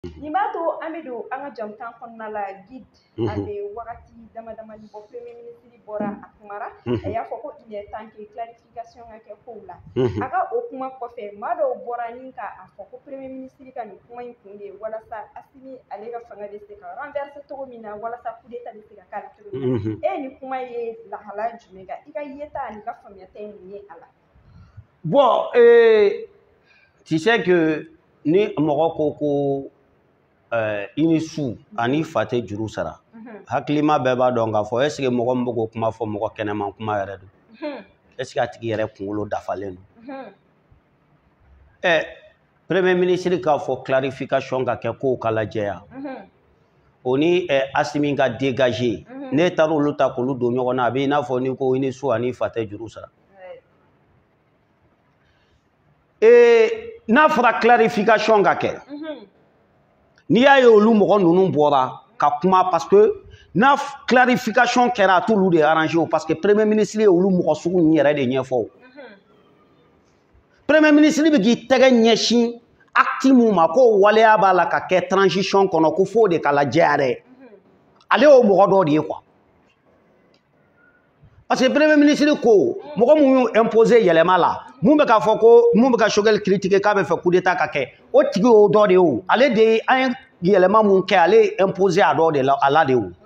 Nimato Amidou anga jamtan konna la guide abe wakati dama ni bo premier ministre bora akumara ya foko il est temps que clarification ngake koula aka okuma ko fe mado bora ninka afoko premier ministre kan kuma inkunde wala sa asimi alega fanga de se ka renverser to mina wala sa coup d'état de se ka kala to ni kuma ye la hala jumega ika yeta ni ka famia ten ni ala bon tu sais que ni Morocco ko ini su ani fate juru sara haklima beba don ga fo est ce que mogo mbogo kuma fo mogo kenema kuma yare do est ce que atigi yare kungulo dafalen premier ministre ka fo clarification ga ke ko kala jeya oni asimi ga dégager ne taro luta ko lu do nyogo na be na fo ni ko ini su ani fate juru sara na fera clarification ga ke ni ya olu mogo nunu bora ka kuma parce que na clarification kera tout lu de arranger parce que premier ministre olu mogo sugu ni yere de nyefo premier ministre bi gi tege nyeshi actimu ma ko wale abala ka ke transition kono ko fo de kala jare ale o mogo do de quoi parce que premier ministre ko mogo mu imposer yelema la mu be ka fo ko mu be ka shogel critiquer ka be fa coup d'état ka ke o tigi o do de o ale de an yelema mu ke ale imposer a do de la ala de o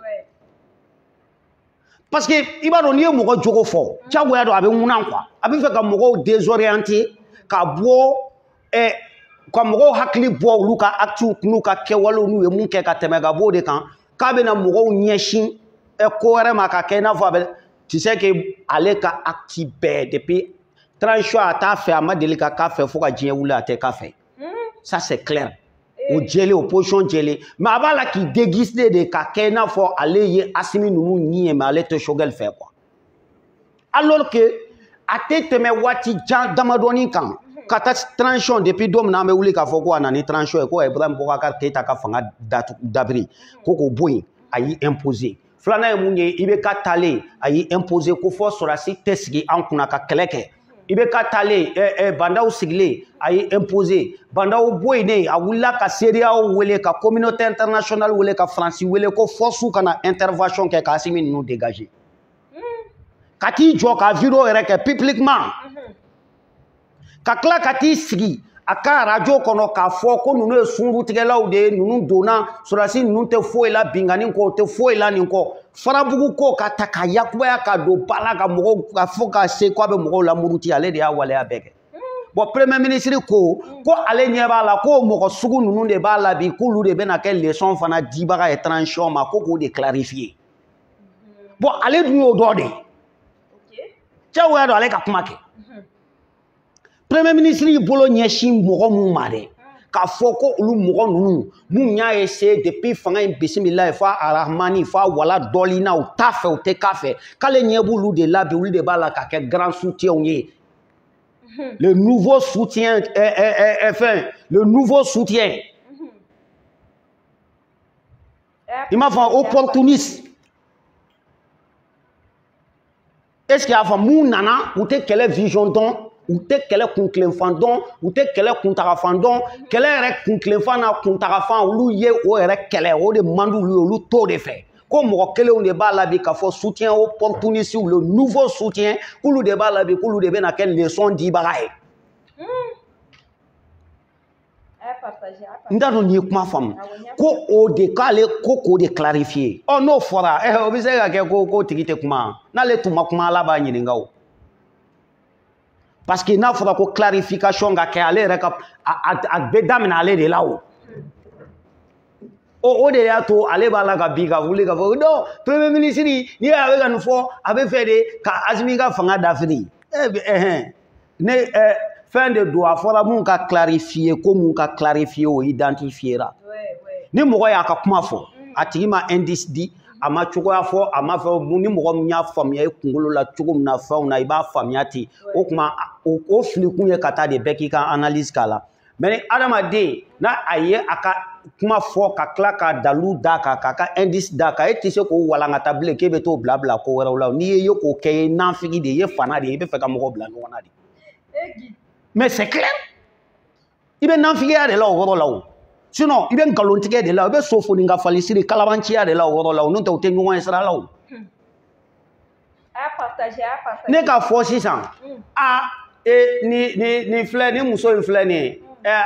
parce que iba do ni mogo jogo fo chago ya do abe ngunan quoi abi fe ka mogo désorienter ka bo ka mogo hakli bo lu ka actu nu ka ke walo nu e mu ke ka teme ga bo de kan ka be na mogo nyeshin ko re ma ka ke na fo abe tu sais que ale ka acti be depuis transition ata fait amadeli ka fait fo ka djien wula ate ka fait ça c'est clair o djele opposition djele mais abala qui déguisé de ka kena fo ale ye asimi numu ni mais ale te shogel fait quoi alors que ate teme wati damadoni kan kata transition depuis dom na me wuli ka fo ko anani transition ko Ibrahim Boubacar Keita ka fanga dabri ko boy ayi imposer flana e munye ibe ka tale ayi imposer ko fo sorasi tesgi an kuna ka keleke ibe ka tale bandaw sigle ayi imposer bandaw boyne a wula ka seria wele ka communauté internationale wele ka France wele ko force kana intervention ke ka asimi nous dégager kati jo ka viro ere ke publiquement ka kla kati sigi aka radio kono ka fo ko nunu sungu tigelaw de nunu dona surasi nunu te fo ila bingani ko te fo ila ni ko farabugu ko ka takaya kuya ka do bala ka mogo ka fo ka se ko be mogo la muruti ale de ya wale abeke bon premier ministre ko ale nyeba la ko mogo sugu nunu de bala bi kulu de bena ke leçon fana dibaga et transition ma ko de clarifier bon ale du o do de chawo do ale ka kuma ke premier ministre bolo nyeshin mogo mu mare ka foko ulu mogo nunu mu nya essayer depuis fanga bismillah fa arrahmani fa wala dolina ou tafe ou te kafe kale nyebu lu de la bi ulu de bala ka ke grand soutien ye le nouveau soutien le nouveau soutien il m'a fait opportuniste est-ce qu'il y a fa mu nana ou te quelle vision donc ou te kele kunklen fandon ou te kele kuntara fandon kele ere kunklen fana kuntara fan ulu ye o ere kele o de mandu ulu to de fait ko mo kele on de ba la bi ka fo soutien opportuniste ou le nouveau soutien ulu de ba la bi ulu de bena quelle leçon di bagaye ndano ni kuma fam ko o de kale ko de clarifier oh no fora o bi se ga ke ko tigite kuma na le tuma kuma la ba nyininga o parce que n'a fera ko clarification ga ke ale reka a bedamina ale de lawo o de ya to ale bala ga biga wuli ga fo do premier ministre ni ave ga nfo ave fait de ka azmi ga fanga d'Afrique ne fin de droit fora mun ka clarifier ko mun ka clarifier o identifiera ni mo ya ka kuma fo atigi ma indice di ama chugo ya fo ama fo ni mo nya famia e kungolo la chugo na fa na iba famia ti o kuma o fili kunye kata de beki ka analyse kala mais adama de na aye aka kuma fo ka klaka dalu daka ka indice daka e tise ko wala ngata ble ke be to blabla ko wala ni ye ko ke na figi de ye fana de be fe ka mo bla no na de mais c'est clair ibe na figi ya de la o la sinon i bɛ nkalontigɛ de la i bɛ sofoni ka falisiri kalabanciya de la o yɔrɔ la o n'o tɛ o tɛ ɲɔgɔn ye sira la o ne ka fɔ sisan ni filɛ ni muso in filɛ nin ye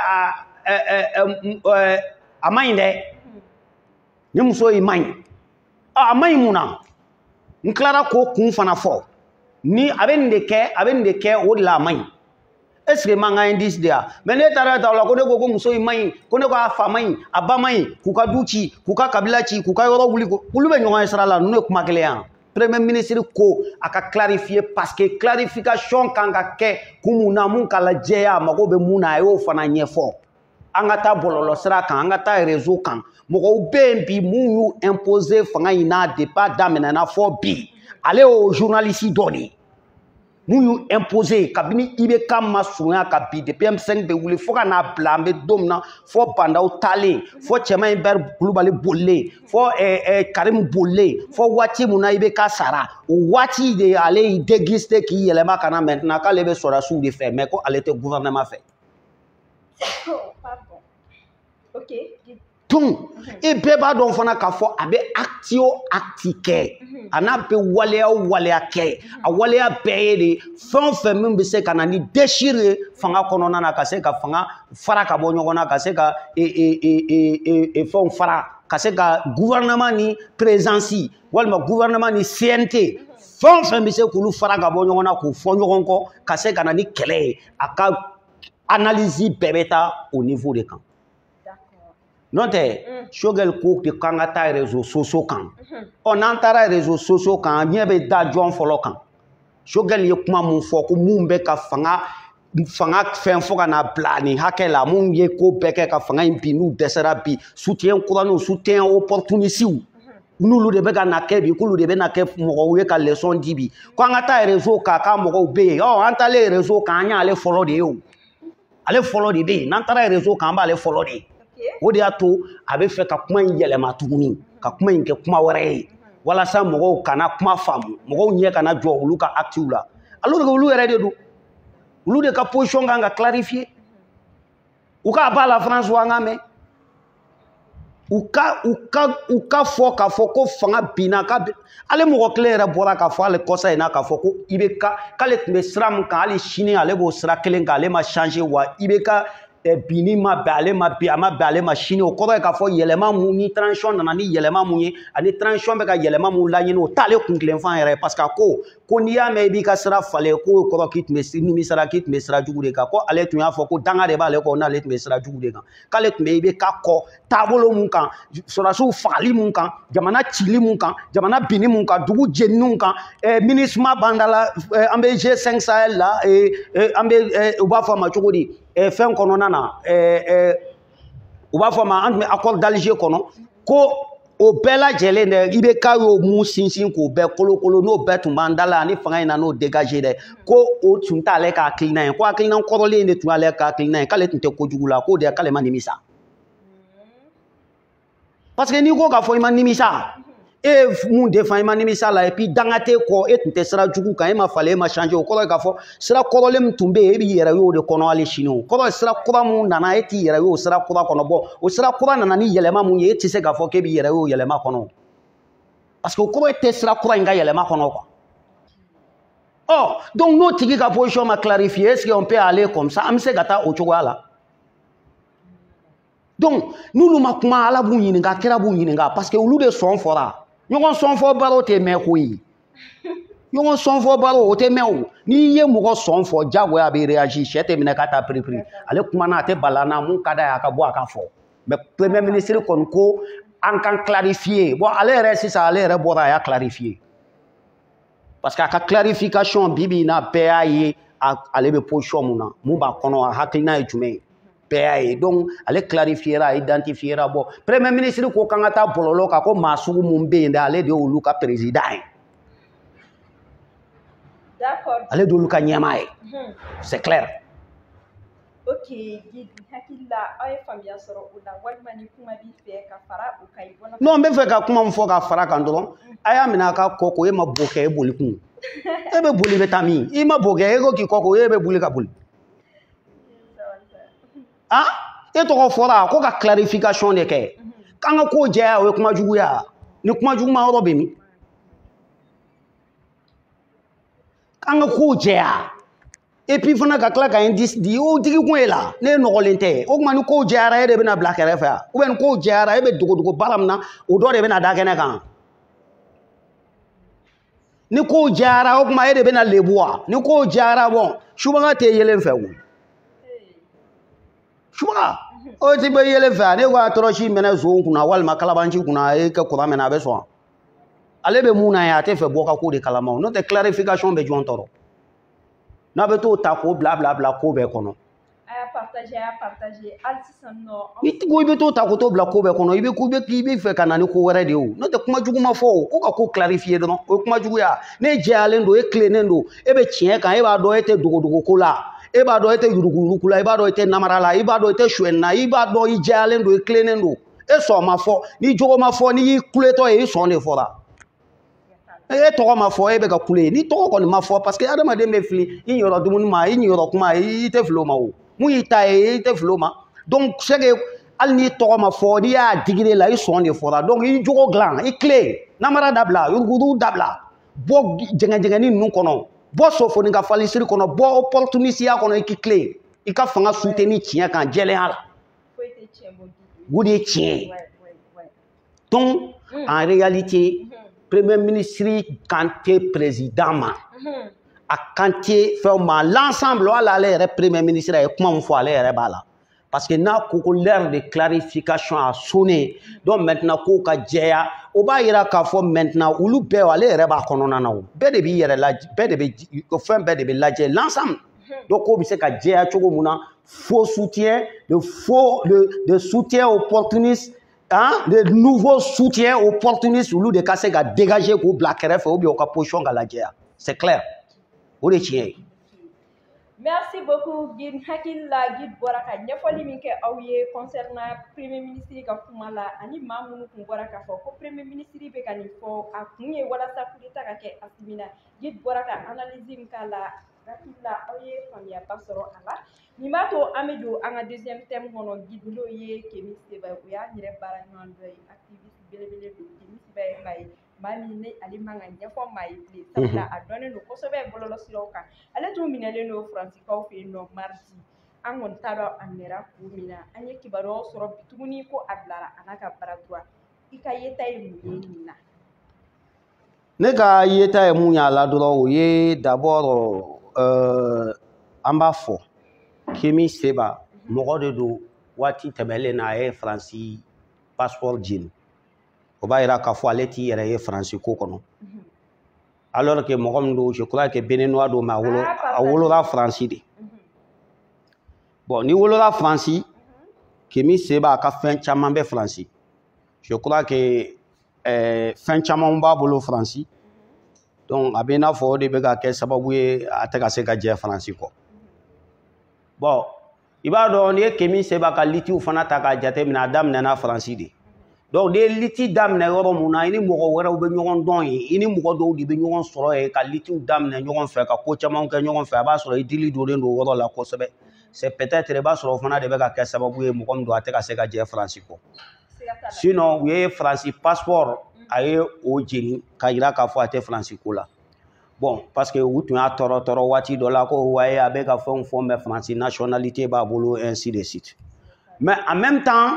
a man ɲi dɛ ni muso in man ɲi a man ɲi mun na n tilara k'o kun fana fɔ ni a bɛ nin de kɛ o de la a man ɲi est-ce que man ka indice de ya mais ne taara ta la ko ne ko muso in man ɲi ko ne ko a fa man ɲi a ba man ɲi k'u ka du ci k'u ka kabila ci k'u ka yɔrɔ wuli olu bɛ ɲɔgɔn ye sira la ninnu ye kuma kelen yan Premier ministre ko a ka clarifier parce que clarification kan ka kɛ kun mun na mun ka lajɛya a mago bɛ mun na a y'o fana ɲɛfɔ an ka taa bɔlɔlɔ sira kan an ka taa réseau kan mɔgɔw bɛ yen bi mun y'u imposer fanga in na depuis a daminɛna fɔ bi ale y'o journaliste dɔ de ye mun y'u imposer kabini IBK ma surunya ka bi depuis M5 bɛ wuli fo ka n'a bila an bɛ don min na fɔ Bandaw taalen fɔ Cɛman Hubert Kulubali bolilen fɔ Karim bolilen fɔ waati mun na IBK sara o waati de ale y'i déguisé k'i yɛlɛma ka na maintenant k'ale bɛ sɔrɔdasiw de fɛ mais ko ale tɛ gouvernement fɛ. Donc e bɛɛ b'a dɔn fana k'a fɔ a bɛ acte o acte kɛ a n'a bɛ waleya o waleya kɛ a waleya bɛɛ ye de fɛn o fɛn min bɛ se ka na ni déchire ye fanga kɔnɔna na ka se ka fanga fara ka bɔ ɲɔgɔn na ka se ka fɛnw fara ka se ka gouvernement ni présidence walima gouvernement ni CNT fɛn o fɛn bɛ se k'olu fara ka bɔ ɲɔgɔn na k'u fɔ ɲɔgɔn kɔ ka se ka na ni kɛlɛ ye a ka analyse bɛɛ bɛ taa au niveau de kan. N'o tɛ Choguel ko de kan ka taa réseaux sociaux kan n'an taara réseaux sociaux kan ɲɛ bɛ da jɔn fɔlɔ kan Choguel ye kuma mun fɔ ko mun bɛ ka fanga fɛn fo ka na bila nin hakɛ la mun ye ko bɛɛ kɛ ka fanga in bi n'u dɛsɛra bi soutien kuraniw soutien opportunistes n'olu de bɛ ka na kɛ bi k'olu de bɛ na kɛ mɔgɔw ye ka leçon di bi ko an ka taa réseau kan k'a mɔgɔw bɛ yen an taalen réseau kan an y'ale fɔlɔ de ye o ale fɔlɔ de bɛ yen n'an taara réseau kan an b'ale fɔlɔ de ye. O de y'a to a bɛ fɛ ka kuma in yɛlɛma tuguni ka kuma in kɛ kuma wɛrɛ ye walasa mɔgɔw kana kuma faamu mɔgɔw ɲɛ kana jɔ olu ka actes la alors que olu yɛrɛ de don olu de ka position kan ka clarifier u k'a b'a la France wa an ka mɛn u ka fɔ k'a fɔ ko fanga binna ale mɔgɔ kelen yɛrɛ bɔra k'a fɔ ale kɔsa in na k'a fɔ ko IBK k'ale tun bɛ sira min kan hali sini ale b'o sira kelen kan ale ma changer wa IBK bini ma bɛn ale ma bi a ma bɛn ale ma sini o kɔrɔ ye k'a fɔ yɛlɛma mun ni transition nana ni yɛlɛma mun ye ani transition bɛ ka yɛlɛma mun laɲini o t'ale kun tilen fan yɛrɛ parce que ko n'i y'a mɛn i b'i ka sira falen k'o kɔrɔ k'i tun bɛ nimisara k'i tun bɛ sira jugu de kan ko ale tun y'a fɔ ko danga de b'ale kɔ n'ale tun bɛ sira jugu de kan k'ale tun bɛ IBK kɔ taabolo mun kan sɔrɔdasiw fagali mun kan jamana cili mun kan jamana binni mun kan dugu jeniniw kan MINUSMA b'an da la an bɛ G5 Sahel la an bɛ u b'a fɔ a ma cogo di fɛn kɔnɔna na u b'a fɔ ma an tun bɛ accord d'Alger kɔnɔ ko o bɛɛ lajɛlen dɛ IBK y'o mun sinsin k'o bɛɛ kolokolo n'o bɛɛ tun b'an da la ani fanga in na n'o dégagé dɛ ko o tun t'ale ka hakilina ye ko hakilina kɔrɔlen de tun y'ale ka hakilina ye k'ale tun tɛ kojugu la k'o de ye k'ale ma nimisa parce que n'i ko k'a fɔ i ma nimisa e mun défend i ma nimisa la et puis danga t'e kɔ e tun tɛ sira jugu kan e ma falen e ma changer o kɔrɔ ye k'a fɔ sira kɔrɔlen min tun bɛ yen e b'i yɛrɛ y'o de kɔnɔ hali sini o kɔrɔ ye sira kura mun nana e t'i yɛrɛ y'o sira kura kɔnɔ bɔ o sira kura nana ni yɛlɛma mun ye e tɛ se k'a fɔ k'e b'i yɛrɛ y'o yɛlɛma kɔnɔ parce que o kɔrɔ e tɛ sira kura in ka yɛlɛma kɔnɔ quoi donc n'o tigi ka position ma clarifier est-ce qu'on peut aller comme ça an bɛ se ka taa o cogoya la donc n'olu ma kuma ala b'u ɲininka kira b'u ɲininka parce que olu de sɔn fɔra ɲɔgɔn sɔn fɔ baro tɛ mɛn koyi ɲɔgɔn sɔn fɔ baro o tɛ mɛn o n'i ye mɔgɔ sɔn fɔ jagoya a bɛ réagir sɛ tɛ minɛ k'a ta piripiri ale kumana a tɛ bala n'a mun ka d'a ye a ka bɔ a ka fɔ mais premier ministre kɔni ko an kan clarifier bon ale yɛrɛ sisan ale yɛrɛ bɔra a y'a clarifier parce que a ka clarification bi bi in na bɛɛ y'a ye ale bɛ position mun na mun b'a kɔnɔ a hakilina ye jumɛn ye bɛɛ y'a ye donc ale clarifiera a identifiera bon premier ministre ko kan ka taa bɔlɔlɔ kan ko maa sugu mun bɛ yen dɛ ale de y'olu ka président ye ale de y'olu ka ɲɛmaa ye c'est clair. ok Guide hakili la aw ye faamuya sɔrɔ o la walima ni kuma b'i fɛ ka fara o kan i bɔra non n bɛ fɛ ka kuma min fɔ ka fara kan dɔrɔn a y'a minɛ a ka kɔ ko e ma bo kɛ e boli kun e bɛ boli bɛ taa min i ma bo kɛ e ko k'i kɔ ko e bɛ boli ka boli e tɔgɔ fɔra ko ka clarification de kɛ k'an ka ko jɛya o ye kuma juguya ni kuma juguma yɔrɔ bɛ min k'an ka ko jɛya et puis fana ka tila ka indice di o digi kun ye la ne nɔgɔlen tɛ o tuma ni ko jɛyara e de bɛna bila kɛrɛfɛ yan ou bien ni ko jɛyara e bɛ dogo baara min na o dɔ de bɛna da kɛnɛ kan ni ko jɛyara o tuma e de bɛna lebu wa ni ko jɛyara bɔn subaga tɛ yelen fɛ o subaga o ti bɛ yelen fɛ ne ko a tɔrɔsi minɛ zon kunna walima kalabanci kunna e ka kuran minɛ a bɛ sɔn ale bɛ mun na ye a tɛ fɛ bɔ ka ko de kalama n'o tɛ clarification bɛ jɔn tɔɔrɔ n'a bɛ t'o ta k'o bila ko bɛɛ kɔnɔ ni ko i bɛ t'o ta k'o to bila ko bɛɛ kɔnɔ i bɛ fɛ ka na ni ko wɛrɛ de ye o n'o tɛ kuma jugu ma fɔ o ko ka ko clarifier dɔrɔn o ye kuma juguya ne jɛyalen don e tilenen don e bɛ tiɲɛ kan e b'a dɔn e tɛ dogo ko la e b'a dɔn e tɛ yurugu la i b'a dɔn e tɛ namara la i b'a dɔn e tɛ suɲɛni na i b'a dɔn i jɛyalen don i tilenen don e sɔn ma fɔ ni jogo ma fɔ ni y'i kuletɔ ye i sɔn de fɔra e tɔgɔ ma fɔ e bɛ ka kule ni tɔgɔ kɔni ma fɔ parce que adamaden bɛ fili i ɲɔrɔ dumuni ma i ɲɔrɔ kuma i tɛ fili o ma o mun y'i ta ye i tɛ fili o ma donc c'est que hali n'i tɔgɔ ma fɔ n'i y'a digire la i sɔn de fɔra donc i jogo dilan i tile namara dabila yurugudu dabila bɔ jɛngɛjɛngɛni ninnu kɔnɔ bɔ sofoni ka falisiri kɔnɔ bɔ opportunisiya kɔnɔ i k'i tile i ka fanga soutenir tiɲɛ kan jɛlenya la o de ye tiɲɛ ye donc en réalité Premier ministre Kanté président ma a Kanté fait l'ensemble ala ale yɛrɛ Premier ministre ye kuma min fɔ ale yɛrɛ b'a la parce que n'a ko ko l'heure de clarification a sonné donc maintenant ko ka jɛya o b'a yira k'a fɔ maintenant olu bɛɛ ale yɛrɛ b'a kɔnɔna na o bɛɛ de b'i yɛrɛ lajɛ bɛɛ de bɛ fɛn bɛɛ de bɛ lajɛ l'ensemble donc ko bɛ se ka jɛya cogo min na faux soutien de soutien opportuniste hein, de nouveaux soutiens opportunistes olu de ka se ka dégager k'u bila kɛrɛfɛ ou bien u ka position ka lajɛya c'est clair o de tiɲɛ ye. Merci beaucoup Guide hakili la Guide bɔra ka ɲɛfɔli min kɛ aw ye concernant Premier ministre ka kuma la ani maa minnu kun bɔra k'a fɔ ko Premier ministre bɛ ka nin fɔ a kun ye walasa coup d'état ka kɛ Asimi na Guide bɔra ka analyse min k'a la hakili la aw ye faamuyaba sɔrɔ a la nin b'a to an bɛ don an ka deuxième thème kɔnɔ Guide n'o ye Kemi Seba o y'a yɛrɛ baara ɲɔgɔn dɔ ye activiste belebele don Kemi Seba ye maa ye maa min ne ale man ka ɲɛfɔ maa ye bilen sabula a dɔnnen don kosɛbɛ bɔlɔlɔsiraw kan ale tun minɛlen don Faransiikaw fɛ yen nɔ mardi an kɔni t'a dɔn a minɛra kun min na an ye kibaruyaw sɔrɔ bi tuguni ko a bilara a n'a ka baara tura i ka yeta ye mun ye nin na. Ne ka yeta ye mun y'a la dɔrɔn o ye d'abord an b'a fɔ Kemi Seba mɔgɔ de don waati tɛmɛlen na a ye Faransi passeport jeni o b'a yira k'a fɔ ale t'i yɛrɛ ye Faransi ko kɔnɔ alors que mɔgɔ min don je crois que Béninois don mais a wolola Faransi de bon ni wolola Faransi Kemi Seba a ka fɛn caman bɛ Faransi je crois que fɛn caman b'a bolo Faransi donc a bɛ i n'a fɔ o de bɛ ka kɛ sababu ye a tɛ ka se ka jɛ Faransi kɔ bon i b'a dɔn n'i ye Kemi Seba ka litiw fana ta k'a jate minɛ a daminɛna Faransi de donc n'i ye liti daminɛ yɔrɔ mun na i ni mɔgɔ wɛrɛw bɛ ɲɔgɔn dɔn yen i ni mɔgɔ dɔw de bɛ ɲɔgɔn sɔrɔ yen ka litiw daminɛ ɲɔgɔn fɛ ka ko caman kɛ ɲɔgɔn fɛ a b'a sɔrɔ i dili donnen don o yɔrɔ la kosɛbɛ c'est peut-être i b'a sɔrɔ o fana de bɛ ka kɛ sababu ye mɔgɔ min don a tɛ ka se ka jɛ Faransi kɔ sinon u ye Faransi passeport a ye o jeni ka yira k'a fɔ a tɛ Faransi ko la bon parce que u tun y'a tɔɔrɔ waati dɔ la ko waye a bɛ ka fɛnw fɔ mais Faransi nationalité b'a bolo ainsi de suite mais en même temps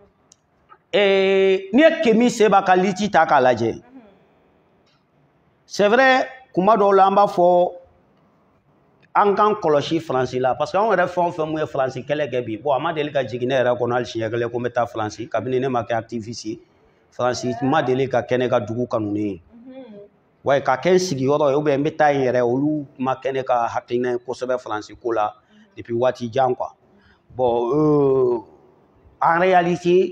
n'i ye Kemi Seba ka liti ta k'a lajɛ c'est vrai kuma dɔw la an b'a fɔ an k'an kɔlɔsi Faransi la parce que anw yɛrɛ fɛn o fɛn mun ye Faransi kɛlɛ kɛ bi bon a ma deli ka jigin ne yɛrɛ kɔnɔ hali siɲɛ kelen ko n bɛ taa Faransi kabini ne ma kɛ activiste ye Faransi ma deli ka kɛ ne ka dugu kanu ne ye ouais ka kɛ n sigiyɔrɔ ye ou bien n bɛ taa yen yɛrɛ olu ma kɛ ne ka hakilina ye kosɛbɛ Faransi ko la depuis waati jan quoi bon en réalité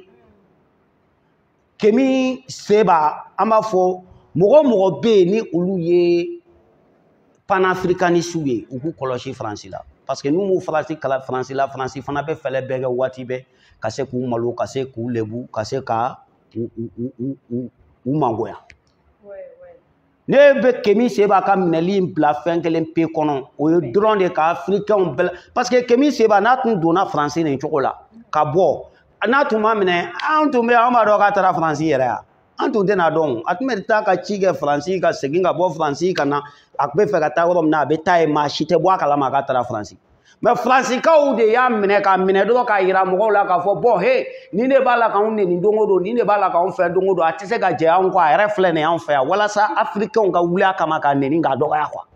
Kemi Seba an b'a fɔ mɔgɔ mɔgɔ bɛ yen ni olu ye panafricanistes ye u k'u kɔlɔsi Faransi la parce que n'u m'u Faransi kalan Faransi la Faransi fana bɛ fɛlɛ bɛɛ kɛ waati bɛɛ ka se k'u malo ka se k'u lebu ka se ka u mangoya ne be Kemi Seba ka minɛli in bila fɛn kelen pe kɔnɔ o ye dɔrɔn de ka africain bɛɛ parce que Kemi Seba n'a tun donna France nin cogo la ka bɔ n'a tun ma minɛ an tun bɛ an b'a dɔn k'a taara France yɛrɛ ya an tun tɛna dɔn a tun bɛ taa ka ci kɛ France ka segin ka bɔ France ka na a tun bɛ fɛ ka taa yɔrɔ min na a bɛ taa yen maa si tɛ bɔ a kalama k'a taara France mais Fransikaw de y'a minɛ k'a minɛ dɔrɔn k'a yira mɔgɔw la k'a fɔ bon he ni ne b'a la k'anw neni don o don ni ne b'a la k'anw fɛ don o don a tɛ se ka jɛ anw kɔ a yɛrɛ filɛ nin ye anw fɛ yan walasa africainw ka wuli a kama k'a neni k'a dɔgɔya quoi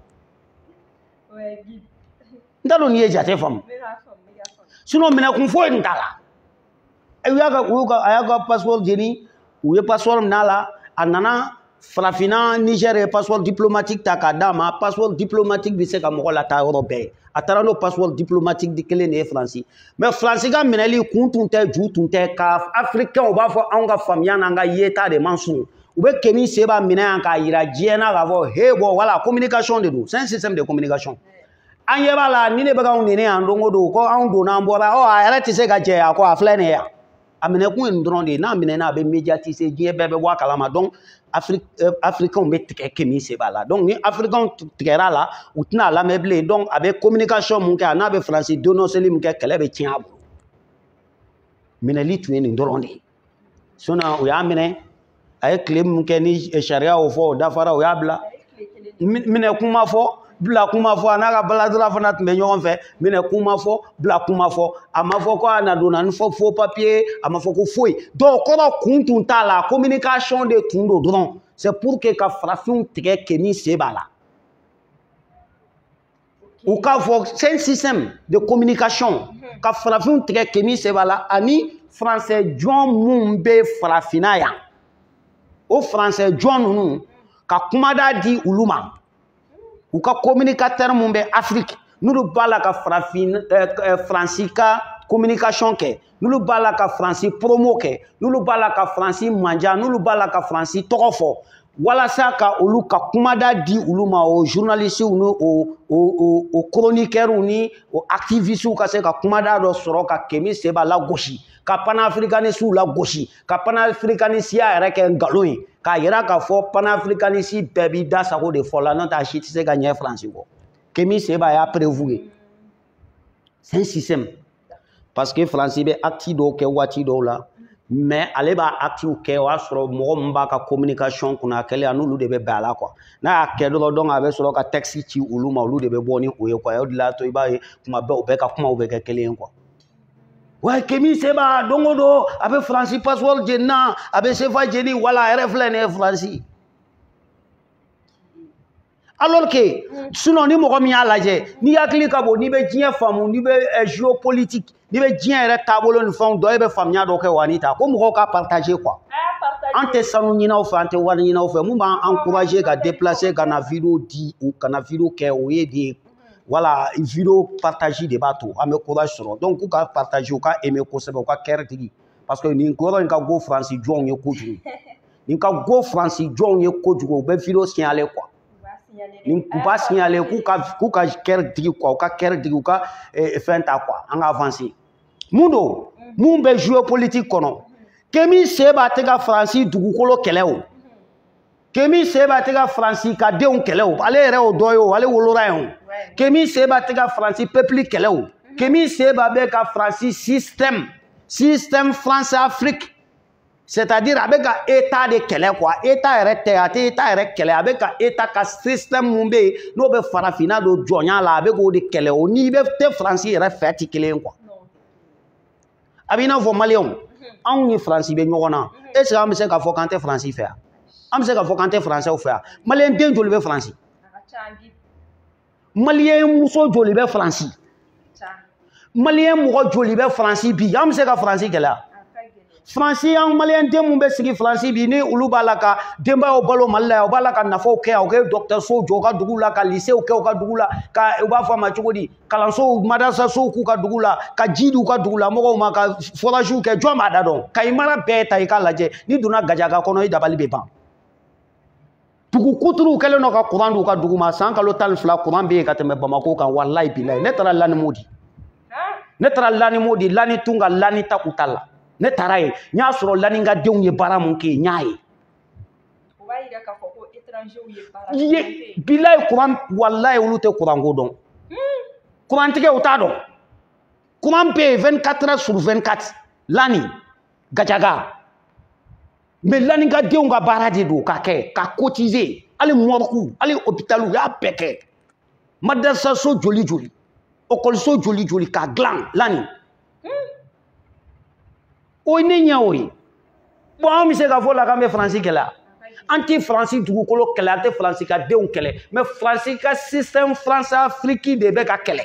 n t'a dɔn n'i ye jate faamu sinon minɛkun foyi nin t'a la a y'a ka passeport jeni u ye passeport minɛ a la a nana farafinna Niger ye passeport diplomatique ta k'a d'a ma passeport diplomatique bɛ se ka mɔgɔ lataa yɔrɔ bɛɛ a taara n'o passeport diplomatique di kelen de ye France mais France ka minɛli kun tun tɛ ju tun tɛ ka africain u b'a fɔ anw ka faamuya n'an ka yeta de man surun u bɛ Kemi Seba minɛ yan k'a yira diɲɛ na k'a fɔ he bon voilà communication de don c'est un système de communication an ɲɛ b'a la ni ne bɛ k'anw neni yan don o don ko anw donna an bɔra a yɛrɛ tɛ se ka jɛ a ko a filɛ nin ye yan a minɛkun ye nin dɔrɔn de ye n'a minɛna a bɛ médiatiser diɲɛ bɛɛ bɛ bɔ a kalama donc africainw bɛ tigɛ Kemi Seba la donc ni africainw tigɛra la u tɛna a lamɛn bilen donc a bɛ communication mun kɛ a n'a bɛ France dénoncer mun kɛ kɛlɛ bɛ tiɲɛ a bolo minɛli tun ye nin dɔrɔn de ye sinon u y'a minɛ a ye tile mun kɛ ni sariya y'o fɔ o dafara o y'a bila minɛ kuma fɔ bila kuma fɔ a n'a ka baladira fana tun bɛ ɲɔgɔn fɛ minɛ kuma fɔ bila kuma fɔ a ma fɔ ko a na donna ni faux papier a ma fɔ ko foyi donc kɔrɔ kun tun t'a la communication de tun don dɔrɔn c'est pour que ka farafinw tigɛ Kemi Seba la u k'a fɔ c'est un système de communication ka farafinw tigɛ Kemi Seba la ani français jɔn mun bɛ farafinna yan o français jɔn ninnu ka kumada di olu ma u ka communicateur mun bɛ Afrique n'olu b'a la ka Faransi ka communication kɛ n'olu b'a la ka Faransi promo kɛ n'olu b'a la ka Faransi manja n'olu b'a la ka Faransi tɔgɔ fɔ walasa ka olu ka kumada di olu ma o journalistes ni o chroniqueurs ni o activistes ka se ka kumada dɔ sɔrɔ ka Kemi Seba lagosi ka panafricanistes lagosi ka panafricanisia yɛrɛ kɛ nkalon ye k'a yira k'a fɔ panafricaniste bɛɛ b'i da sago de fɔ la n'o tɛ a si tɛ se ka ɲɛ France kɔ Kemi Seba y'a prévu ye c'est un système parce que France bɛ acte dɔw kɛ waati dɔw la mais ale b'a acte kɛ o y'a sɔrɔ mɔgɔ min b'a ka communication kunna a kɛlen n'olu de bɛ bɛn a la quoi n'a y'a kɛ dɔrɔn donc a bɛ sɔrɔ ka texte ci olu ma olu de bɛ bɔ ni o ye quoi o de la to i b'a ye tuma bɛɛ u bɛɛ ka kumaw bɛ kɛ kelen ye quoi ouais Kemi Seba don o don a bɛ France passeport jeni na a bɛ CFA jeni wala a yɛrɛ filɛ nin ye France alors que sinon ni mɔgɔ min y'a lajɛ n'i hakili ka bon n'i bɛ diɲɛ faamu n'i bɛ géopolitique n'i bɛ diɲɛ yɛrɛ taabolo ni fɛnw dɔn e bɛ faamuya dɔ kɛ wa n'i ta ko mɔgɔw ka partager quoi an tɛ sanu ɲinaw fɛ an tɛ wari ɲinaw fɛ mun b'an encourager ka déplacer ka na vidéo di ou ka na vidéo kɛ o ye de voilà vidéo partage de b'a to an bɛ courage sɔrɔ donc k'u ka partager u ka aimer kosɛbɛ u ka kɛrɛ tigi parce que nin yɔrɔ in ka go France jɔnw ye kojugu nin ka go France jɔnw ye kojugu u bɛ vidéo signaler quoi u b'a signaler k'u ka kɛrɛ tigi quoi u ka kɛrɛ tigi u ka fɛn ta quoi an ka avancer mun don mun bɛ géopolitique kɔnɔ Kemi Seba tɛ ka Faransi dugukolo kɛlɛ o Kemi Seba tɛ ka Faransi ka denw kɛlɛ o ale yɛrɛ y'o dɔ ye o ale wolola yen o Kemi Seba tɛ ka Faransi peuple kɛlɛ o Kemi Seba bɛ ka Faransi système France Afrique c'est-à-dire a bɛ ka état de kɛlɛ quoi état yɛrɛ tɛ a tɛ état yɛrɛ kɛlɛ a bɛ ka état ka système mun bɛ yen n'o bɛ farafinna don jɔnya la a bɛ k'o de kɛlɛ o n'i bɛ tɛ Faransi yɛrɛ fɛ tɛ kelen ye quoi a b'i n'a fɔ maliyɛnw anw ni Faransi bɛ ɲɔgɔn na est ce que an bɛ se k'a fɔ k'an tɛ Faransi fɛ yan an bɛ se k'a fɔ k'an tɛ Faransɛw fɛ yan maliyɛn den joli bɛ Faransi maliyɛn muso joli bɛ Faransi maliyɛn mɔgɔ joli bɛ Faransi bi an bɛ se ka Faransi gɛlɛya Faransi an maliyɛn den mun bɛ sigi Faransi bi ni olu b'a la ka denbayaw balo Mali la yan u b'a la ka nafaw kɛ yan u ka dɔgɔtɔrɔsow jɔ u ka dugu la ka lycéw kɛ u ka dugu la ka u b'a fɔ a ma cogo di kalansow madrasasow k'u ka dugu la ka ji di u ka dugu la mɔgɔw ma ka foragew kɛ jɔn b'a da dɔn Kayi mara bɛɛ ta i k'a lajɛ n'i donna Gajaga kɔnɔ i dabali bɛ ban dugu kuturu kɛlen dɔ ka courant d'u ka dugu ma san kalo 12 courant bɛ yen ka tɛmɛ Bamako kan walayi bilayi ne taara Lanimo di Lani Tunga Lani Takuta la ne taara yen n y'a sɔrɔ Lani ka denw ye baara mun kɛ n y'a ye bilaye courant wallahi olu tɛ courant ko dɔn courant tigɛ o t'a dɔn courant bɛ 24 heures sur 24 lani gajaga mais lani ka denw ka baara de don ka kɛ ka cotiser ali morgue ali hôpital u y'a bɛɛ kɛ madrasa so joli joli okɔliso joli joli ka dilan lani o ye ne ɲɛ o ye bon an bɛ se ka fɔ la k'an bɛ faransi kɛlɛ an tɛ faransi dugukolo kɛlɛ an tɛ faransi ka denw kɛlɛ mais faransi ka système France Afrique de bɛ ka kɛlɛ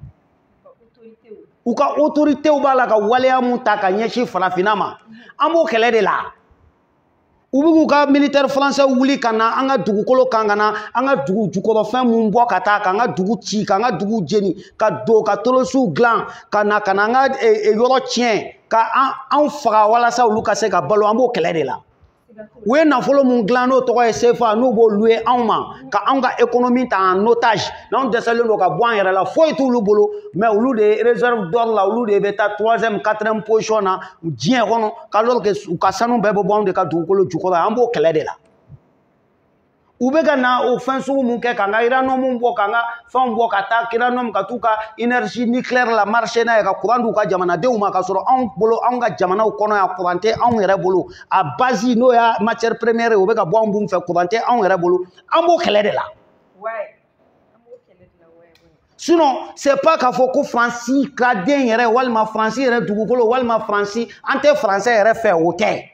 u ka autorités b'a la ka waleya mun ta ka ɲɛsin farafinna ma an b'o kɛlɛ de la u bɛ k'u ka militaire français wuli ka na an ka dugukolo kan ka na an ka dugu jukɔrɔfɛn mun bɔ ka taa k'an ka dugu ci k'an ka dugu jeni ka don ka tolosiw dilan ka na an ka yɔrɔ tiɲɛ ka an faga walasa olu ka se ka balo an b'o kɛlɛ de la u ye nafolo mun dilan n'o tɔgɔ ye CFA n'u b'o louer anw ma ka anw ka économie ta en otage n'anw dɛsɛlen don ka bɔ an yɛrɛ la foyi t'olu bolo mais olu de réserve d'or la olu de bɛ taa 3e 4e position na diɲɛ kɔnɔ alors que u ka sanu bɛɛ bɛ bɔ anw de ka dugukolo jukɔrɔ an b'o kɛlɛ de la u bɛ ka na o fɛn sugu mun kɛ k'an ka uranium bɔ k'an ka fɛnw bɔ ka taa uranium ka t'u ka énergie nucléaire la marché n'a ye ka courant d'u ka jamanadenw ma ka sɔrɔ anw bolo anw ka jamanaw kɔnɔ yan courant tɛ anw yɛrɛ bolo a base n'o y'a matière première ye o bɛ ka bɔ anw dun fɛ courant tɛ anw yɛrɛ bolo an b'o kɛlɛ de la sinon c'est pas k'a fɔ ko Faransi ka den yɛrɛ walima Faransi yɛrɛ dugukolo walima Faransi an tɛ Français yɛrɛ fɛ o tɛ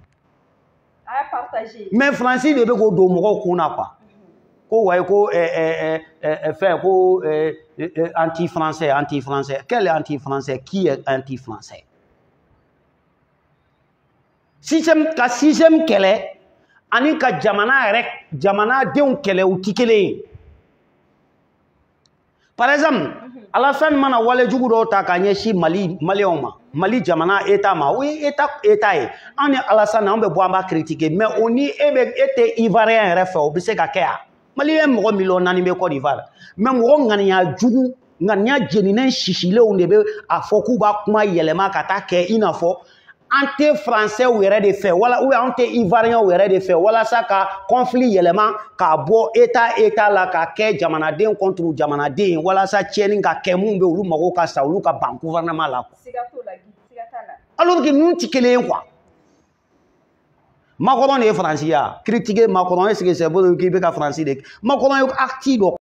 mais Faransi de bɛ k'o don mɔgɔw kun na quoi ko wayi ko fɛn ko anti-français quel est anti-français qui est anti-français ka système kɛlɛ ani ka jamanadenw kɛlɛ u tɛ kelen ye par exemple Alassane mana wale jugu dɔw ta ka ɲɛsin maliyɛnw ma Mali jamana état ma o ye état ye an ni Alassane an bɛ bɔ an b'a critiquer mais o ni e tɛ ivoirien yɛrɛ fɛ o bɛ se ka kɛ yan maliyɛn mɔgɔ 4 millions bɛ Côte d'Ivoire mais mɔgɔ ŋaniya jugu ŋaniya jeninen sisilenw de bɛ a fɔ k'u b'a kuma yɛlɛma ka taa kɛ i n'a fɔ an tɛ français yɛrɛ de fɛ wala ou an tɛ ivoirien yɛrɛ de fɛ walasa ka conflit yɛlɛma k'a bɔ état la ka kɛ jamanaden contre jamanaden walasa tiɲɛni ka kɛ mun bɛ olu mago ka sa olu ka ban gouvernement la alors que ninnu tɛ kelen ye quoi Macron de ye Faransi ya critiquer Macron est-ce que c'est bon k'i bɛ ka Faransi de Macron ye acte dɔ